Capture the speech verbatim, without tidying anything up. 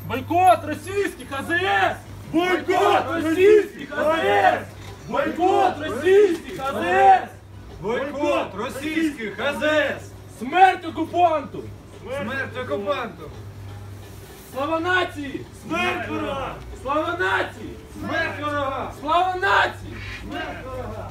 Бойкот російських А З С! Бойкот російських А З С! Бойкот російських А З С! Бойкот російських А З С! Смерть окупанту! Смерть окупанту! Слава нації! Смерть ворогам! Слава нації! Смерть ворогам! Слава нації! Смерть ворогам!